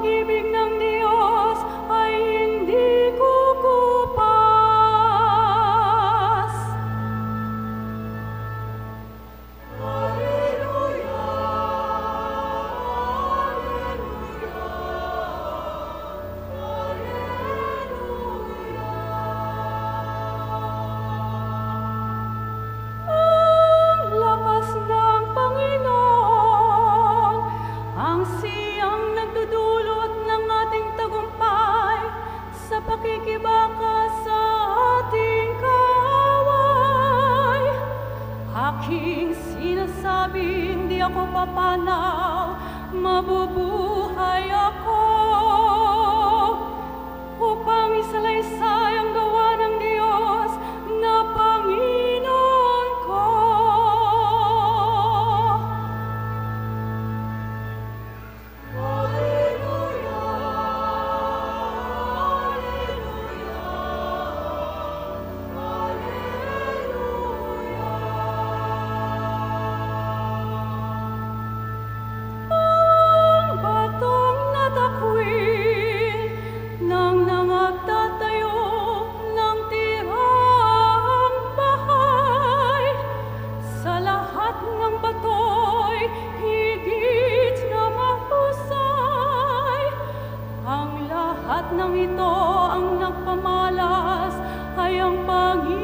pag-ibig ng Diyos ay hindi kukupas. Alleluia, Alleluia, Alleluia. Ang lakas ng Panginoon, ang siyang nagdudulot ng ating tagumpay sa pakikibaka sa ating kaaway. Aking sinasabi, hindi ako papanaw, mabubuhay ako upang isalaysay ang gawa ng Diyos na Panginoon ko. Alleluia, ang batong natakwil nang nangagtatayo ng tirang bahay. Sa lahat ng bato'y higit na mahusay. Ang lahat ng ito ang nagpamalas ay ang Panginoon.